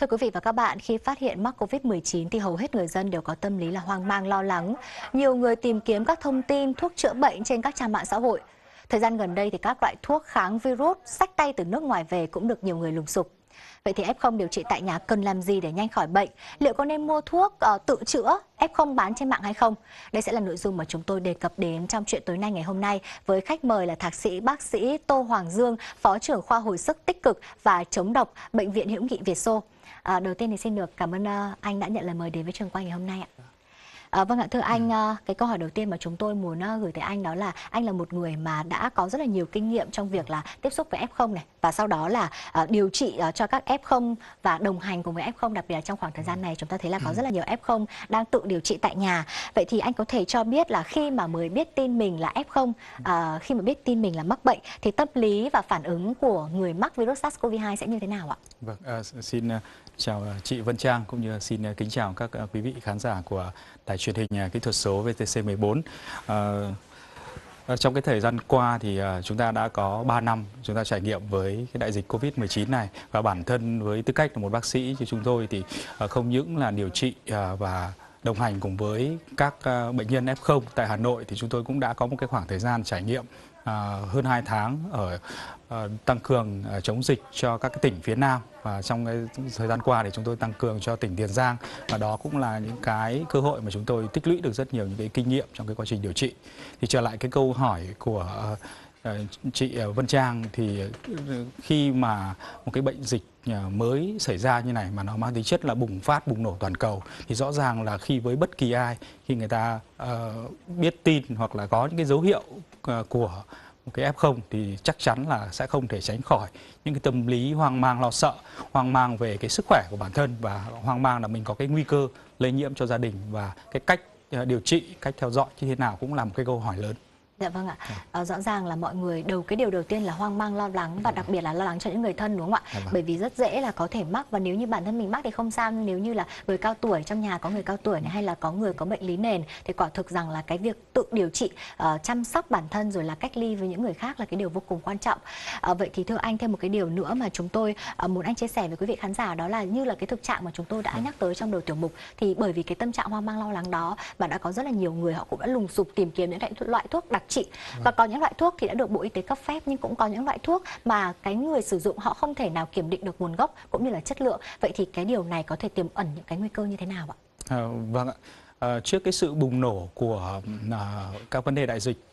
Thưa quý vị và các bạn, khi phát hiện mắc COVID-19 thì hầu hết người dân đều có tâm lý là hoang mang lo lắng. Nhiều người tìm kiếm các thông tin thuốc chữa bệnh trên các trang mạng xã hội. Thời gian gần đây thì các loại thuốc kháng virus xách tay từ nước ngoài về cũng được nhiều người lùng sục. Vậy thì F0 điều trị tại nhà cần làm gì để nhanh khỏi bệnh? Liệu có nên mua thuốc tự chữa F0 bán trên mạng hay không? Đây sẽ là nội dung mà chúng tôi đề cập đến trong chuyện tối nay ngày hôm nay với khách mời là thạc sĩ bác sĩ Tô Hoàng Dương, Phó trưởng khoa hồi sức tích cực và chống độc Bệnh viện Hữu nghị Việt Xô. Đầu tiên thì xin được cảm ơn anh đã nhận lời mời đến với trường quay ngày hôm nay ạ. Vâng ạ, thưa anh, cái câu hỏi đầu tiên mà chúng tôi muốn gửi tới anh đó là anh là một người mà đã có rất là nhiều kinh nghiệm trong việc là tiếp xúc với F0 này và sau đó là điều trị cho các F0 và đồng hành cùng với F0, đặc biệt là trong khoảng thời gian này chúng ta thấy là có rất là nhiều F0 đang tự điều trị tại nhà. Vậy thì anh có thể cho biết là khi mà mới biết tin mình là F0, khi mà biết tin mình là mắc bệnh thì tâm lý và phản ứng của người mắc virus SARS-CoV-2 sẽ như thế nào ạ? Vâng, xin chào chị Vân Trang cũng như xin kính chào các quý vị khán giả của đài truyền hình kỹ thuật số VTC14. Trong cái thời gian qua thì chúng ta đã có 3 năm chúng ta trải nghiệm với cái đại dịch Covid-19 này, và bản thân với tư cách là một bác sĩ như chúng tôi thì không những là điều trị và đồng hành cùng với các bệnh nhân F0 tại Hà Nội thì chúng tôi cũng đã có một cái khoảng thời gian trải nghiệm hơn 2 tháng ở tăng cường chống dịch cho các cái tỉnh phía Nam, và trong cái thời gian qua thì chúng tôi tăng cường cho tỉnh Tiền Giang, và đó cũng là những cái cơ hội mà chúng tôi tích lũy được rất nhiều những cái kinh nghiệm trong cái quá trình điều trị. Thì trở lại cái câu hỏi của chị Vân Trang, thì khi mà một cái bệnh dịch mới xảy ra như này mà nó mang tính chất là bùng phát, bùng nổ toàn cầu, thì rõ ràng là khi với bất kỳ ai, khi người ta biết tin hoặc là có những cái dấu hiệu của một cái F0 thì chắc chắn là sẽ không thể tránh khỏi những cái tâm lý hoang mang lo sợ, hoang mang về cái sức khỏe của bản thân và hoang mang là mình có cái nguy cơ lây nhiễm cho gia đình, và cái cách điều trị, cách theo dõi như thế nào cũng là một cái câu hỏi lớn. Dạ vâng ạ. Rõ ràng là mọi người cái điều đầu tiên là hoang mang lo lắng, và đặc biệt là lo lắng cho những người thân, đúng không ạ? Bởi vì rất dễ là có thể mắc, và nếu như bản thân mình mắc thì không sao, nhưng nếu như là người cao tuổi, trong nhà có người cao tuổi này, hay là có người có bệnh lý nền thì quả thực rằng là cái việc tự điều trị, chăm sóc bản thân rồi là cách ly với những người khác là cái điều vô cùng quan trọng. Vậy thì thưa anh, thêm một cái điều nữa mà chúng tôi muốn anh chia sẻ với quý vị khán giả, đó là như là cái thực trạng mà chúng tôi đã nhắc tới trong đầu tiểu mục, thì bởi vì cái tâm trạng hoang mang lo lắng đó mà đã có rất là nhiều người họ cũng đã lùng sục tìm kiếm những loại thuốc đặc trị. Và có những loại thuốc thì đã được Bộ Y tế cấp phép, nhưng cũng có những loại thuốc mà cái người sử dụng họ không thể nào kiểm định được nguồn gốc cũng như là chất lượng. Vậy thì cái điều này có thể tiềm ẩn những cái nguy cơ như thế nào ạ? Vâng ạ. Trước cái sự bùng nổ của các vấn đề đại dịch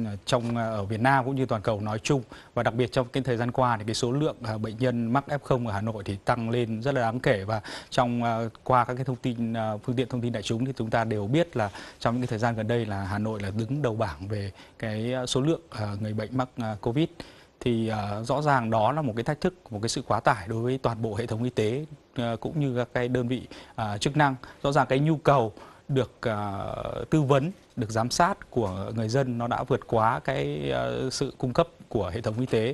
ở Việt Nam cũng như toàn cầu nói chung, và đặc biệt trong cái thời gian qua thì cái số lượng bệnh nhân mắc F0 ở Hà Nội thì tăng lên rất là đáng kể, và qua các cái thông tin phương tiện thông tin đại chúng thì chúng ta đều biết là trong những cái thời gian gần đây là Hà Nội là đứng đầu bảng về cái số lượng người bệnh mắc Covid. Thì rõ ràng đó là một cái thách thức, một cái sự quá tải đối với toàn bộ hệ thống y tế cũng như các cái đơn vị chức năng. Rõ ràng cái nhu cầu được tư vấn, được giám sát của người dân nó đã vượt quá cái sự cung cấp của hệ thống y tế.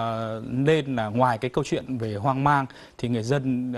Nên là ngoài cái câu chuyện về hoang mang thì người dân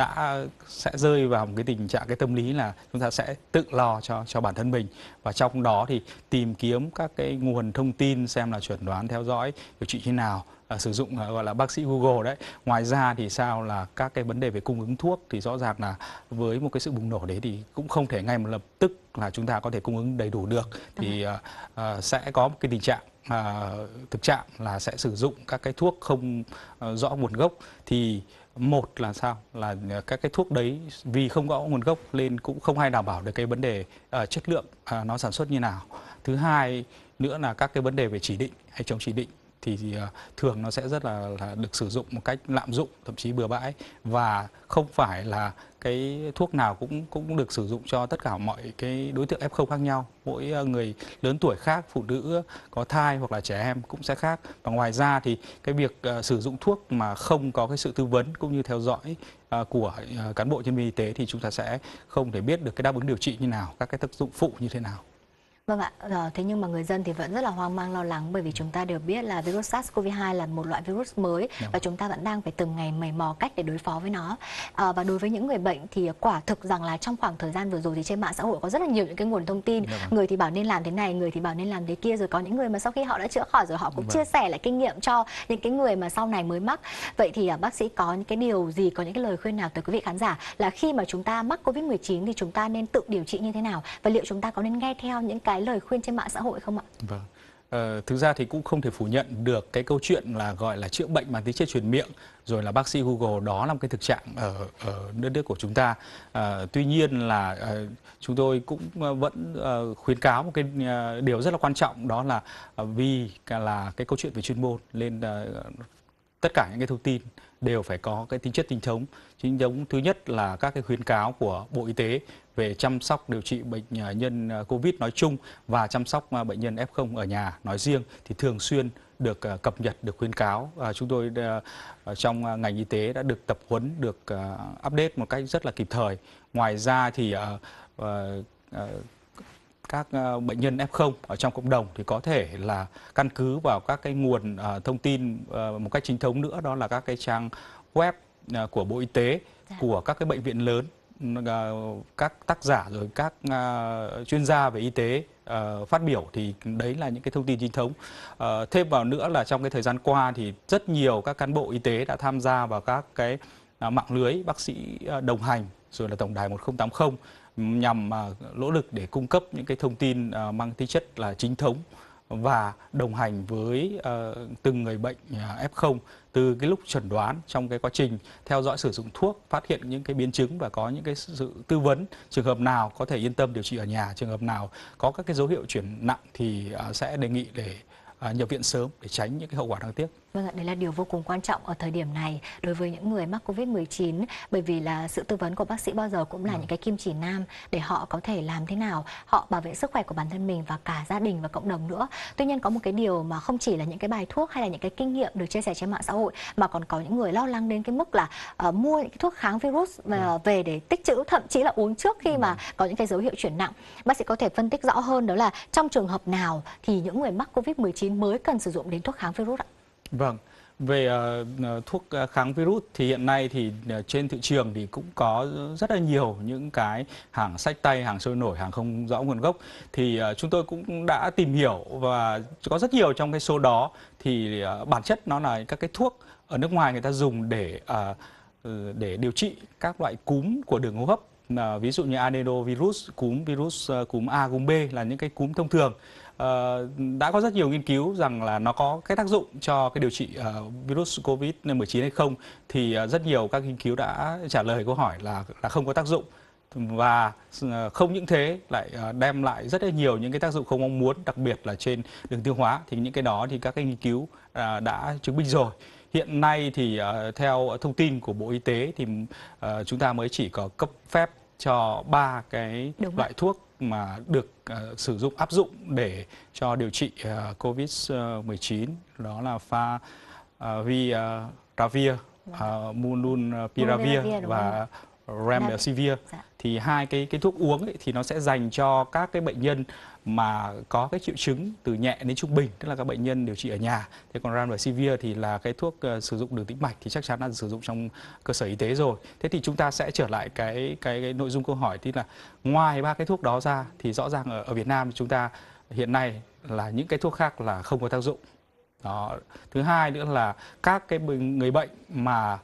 sẽ rơi vào một cái tình trạng, cái tâm lý là chúng ta sẽ tự lo cho bản thân mình, và trong đó thì tìm kiếm các cái nguồn thông tin xem là chẩn đoán, theo dõi, điều trị thế nào, sử dụng gọi là bác sĩ Google đấy. Ngoài ra thì sao là các cái vấn đề về cung ứng thuốc thì rõ ràng là với một cái sự bùng nổ đấy thì cũng không thể ngay một lập tức là chúng ta có thể cung ứng đầy đủ được, thì sẽ có một cái tình trạng thực trạng là sẽ sử dụng các cái thuốc không rõ nguồn gốc. Thì một là sao là các cái thuốc đấy vì không rõ nguồn gốc nên cũng không hay đảm bảo được cái vấn đề chất lượng nó sản xuất như nào. Thứ hai nữa là các cái vấn đề về chỉ định hay chống chỉ định thì thường nó sẽ rất là được sử dụng một cách lạm dụng, thậm chí bừa bãi, và không phải là cái thuốc nào cũng được sử dụng cho tất cả mọi cái đối tượng F0 khác nhau. Mỗi người lớn tuổi khác, phụ nữ có thai hoặc là trẻ em cũng sẽ khác. Và ngoài ra thì cái việc sử dụng thuốc mà không có cái sự tư vấn cũng như theo dõi của cán bộ nhân viên y tế thì chúng ta sẽ không thể biết được cái đáp ứng điều trị như nào, các cái tác dụng phụ như thế nào. Vâng ạ, thế nhưng mà người dân thì vẫn rất là hoang mang lo lắng bởi vì chúng ta đều biết là virus SARS-CoV-2 là một loại virus mới và chúng ta vẫn đang phải từng ngày mày mò cách để đối phó với nó. Và đối với những người bệnh thì quả thực rằng là trong khoảng thời gian vừa rồi thì trên mạng xã hội có rất là nhiều những cái nguồn thông tin. Người thì bảo nên làm thế này, người thì bảo nên làm thế kia, rồi có những người mà sau khi họ đã chữa khỏi rồi họ cũng chia sẻ lại kinh nghiệm cho những cái người mà sau này mới mắc. Vậy thì bác sĩ có những cái điều gì, có những cái lời khuyên nào tới quý vị khán giả là khi mà chúng ta mắc Covid-19 thì chúng ta nên tự điều trị như thế nào và liệu chúng ta có nên nghe theo những cái lời khuyên trên mạng xã hội không ạ? Vâng. Thực ra thì cũng không thể phủ nhận được cái câu chuyện là gọi là chữa bệnh bằng tính chất truyền miệng rồi là bác sĩ Google, đó là một cái thực trạng ở đất nước của chúng ta. Tuy nhiên là chúng tôi cũng vẫn khuyến cáo một cái điều rất là quan trọng, đó là vì là cái câu chuyện về chuyên môn nên tất cả những cái thông tin đều phải có cái tính chất chính thống. Chính thống thứ nhất là các cái khuyến cáo của Bộ Y tế về chăm sóc điều trị bệnh nhân Covid nói chung và chăm sóc bệnh nhân F0 ở nhà nói riêng thì thường xuyên được cập nhật, được khuyến cáo. Chúng tôi trong ngành y tế đã được tập huấn, được update một cách rất là kịp thời. Ngoài ra thì các bệnh nhân F0 ở trong cộng đồng thì có thể là căn cứ vào các cái nguồn thông tin một cách chính thống nữa, đó là các cái trang web của Bộ Y tế, của các cái bệnh viện lớn, các tác giả rồi các chuyên gia về y tế phát biểu thì đấy là những cái thông tin chính thống. Thêm vào nữa là trong cái thời gian qua thì rất nhiều các cán bộ y tế đã tham gia vào các cái mạng lưới bác sĩ đồng hành rồi là tổng đài 1080 nhằm nỗ lực để cung cấp những cái thông tin mang tính chất là chính thống và đồng hành với từng người bệnh F0 từ cái lúc chẩn đoán, trong cái quá trình theo dõi sử dụng thuốc, phát hiện những cái biến chứng và có những cái sự tư vấn trường hợp nào có thể yên tâm điều trị ở nhà, trường hợp nào có các cái dấu hiệu chuyển nặng thì sẽ đề nghị để nhập viện sớm để tránh những cái hậu quả đáng tiếc. Vâng ạ, đấy là điều vô cùng quan trọng ở thời điểm này đối với những người mắc Covid-19, bởi vì là sự tư vấn của bác sĩ bao giờ cũng là những cái kim chỉ nam để họ có thể làm thế nào họ bảo vệ sức khỏe của bản thân mình và cả gia đình và cộng đồng nữa. Tuy nhiên có một cái điều mà không chỉ là những cái bài thuốc hay là những cái kinh nghiệm được chia sẻ trên mạng xã hội mà còn có những người lo lắng đến cái mức là mua những cái thuốc kháng virus về để tích trữ, thậm chí là uống trước khi mà có những cái dấu hiệu chuyển nặng. Bác sĩ có thể phân tích rõ hơn đó là trong trường hợp nào thì những người mắc Covid-19 mới cần sử dụng đến thuốc kháng virus ạ? Vâng, về thuốc kháng virus thì hiện nay thì trên thị trường thì cũng có rất là nhiều những cái hàng xách tay, hàng trôi nổi, hàng không rõ nguồn gốc. Thì chúng tôi cũng đã tìm hiểu và có rất nhiều trong cái số đó thì bản chất nó là các cái thuốc ở nước ngoài người ta dùng để điều trị các loại cúm của đường hô hấp. Ví dụ như adenovirus, cúm A, cúm B là những cái cúm thông thường. Đã có rất nhiều nghiên cứu rằng là nó có cái tác dụng cho cái điều trị virus Covid-19 hay không, thì rất nhiều các nghiên cứu đã trả lời câu hỏi là không có tác dụng. Và không những thế lại đem lại rất là nhiều những cái tác dụng không mong muốn, đặc biệt là trên đường tiêu hóa. Thì những cái đó thì các cái nghiên cứu đã chứng minh rồi. Hiện nay thì theo thông tin của Bộ Y tế thì chúng ta mới chỉ có cấp phép cho 3 cái loại thuốc mà được sử dụng, áp dụng để cho điều trị Covid-19, đó là Favipiravir, Molnupiravir và Remdesivir. Thì hai cái thuốc uống ấy, thì nó sẽ dành cho các cái bệnh nhân mà có cái triệu chứng từ nhẹ đến trung bình, tức là các bệnh nhân điều trị ở nhà. Thế còn Remdesivir thì là cái thuốc sử dụng đường tĩnh mạch thì chắc chắn là sử dụng trong cơ sở y tế rồi. Thế thì chúng ta sẽ trở lại cái nội dung câu hỏi, thì là ngoài 3 cái thuốc đó ra thì rõ ràng ở Việt Nam chúng ta hiện nay là những cái thuốc khác là không có tác dụng. Đó. Thứ hai nữa là các cái người bệnh mà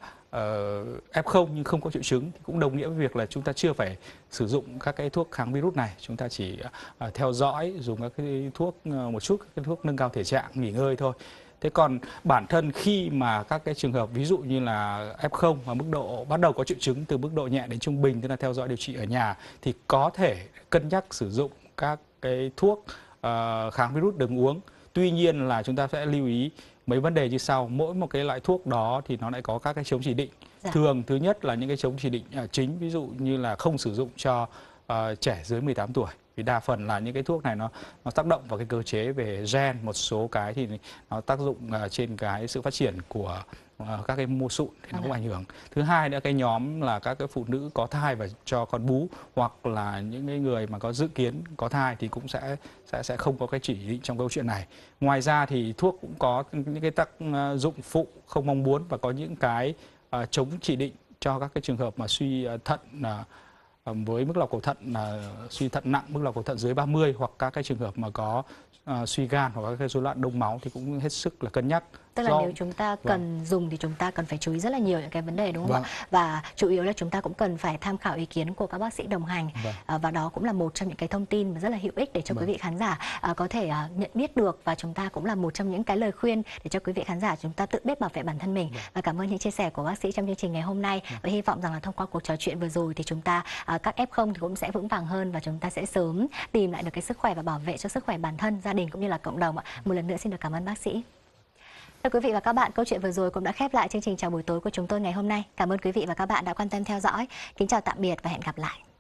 F0 nhưng không có triệu chứng thì cũng đồng nghĩa với việc là chúng ta chưa phải sử dụng các cái thuốc kháng virus này, chúng ta chỉ theo dõi, dùng các cái thuốc một chút, các cái thuốc nâng cao thể trạng, nghỉ ngơi thôi. Thế còn bản thân khi mà các cái trường hợp ví dụ như là F0 mà mức độ bắt đầu có triệu chứng từ mức độ nhẹ đến trung bình, tức là theo dõi điều trị ở nhà, thì có thể cân nhắc sử dụng các cái thuốc kháng virus đường uống. Tuy nhiên là chúng ta sẽ lưu ý mấy vấn đề như sau. Mỗi một cái loại thuốc đó thì nó lại có các cái chống chỉ định. Thường thứ nhất là những cái chống chỉ định chính, ví dụ như là không sử dụng cho trẻ dưới 18 tuổi. Vì đa phần là những cái thuốc này nó tác động vào cái cơ chế về gen, một số cái thì nó tác dụng trên cái sự phát triển của các cái mô sụn thì nó cũng ảnh hưởng. Thứ hai nữa, cái nhóm là các cái phụ nữ có thai và cho con bú, hoặc là những cái người mà có dự kiến có thai thì cũng sẽ không có cái chỉ định trong câu chuyện này. Ngoài ra thì thuốc cũng có những cái tác dụng phụ không mong muốn, và có những cái chống chỉ định cho các cái trường hợp mà suy thận với mức lọc cầu thận là suy thận nặng, mức lọc cầu thận dưới 30, hoặc các cái trường hợp mà có suy gan hoặc các cái rối loạn đông máu thì cũng hết sức là cân nhắc. Tức là nếu chúng ta cần dùng thì chúng ta cần phải chú ý rất là nhiều những cái vấn đề, đúng không ạ? Và chủ yếu là chúng ta cũng cần phải tham khảo ý kiến của các bác sĩ đồng hành. Và đó cũng là một trong những cái thông tin mà rất là hữu ích để cho quý vị khán giả có thể nhận biết được, và chúng ta cũng là một trong những cái lời khuyên để cho quý vị khán giả chúng ta tự biết bảo vệ bản thân mình. Và cảm ơn những chia sẻ của bác sĩ trong chương trình ngày hôm nay. Và hy vọng rằng là thông qua cuộc trò chuyện vừa rồi thì chúng ta các F0 thì cũng sẽ vững vàng hơn, và chúng ta sẽ sớm tìm lại được cái sức khỏe và bảo vệ cho sức khỏe bản thân, gia đình cũng như là cộng đồng ạ. Một lần nữa xin được cảm ơn bác sĩ. Thưa quý vị và các bạn, câu chuyện vừa rồi cũng đã khép lại chương trình chào buổi tối của chúng tôi ngày hôm nay. Cảm ơn quý vị và các bạn đã quan tâm theo dõi. Kính chào tạm biệt và hẹn gặp lại.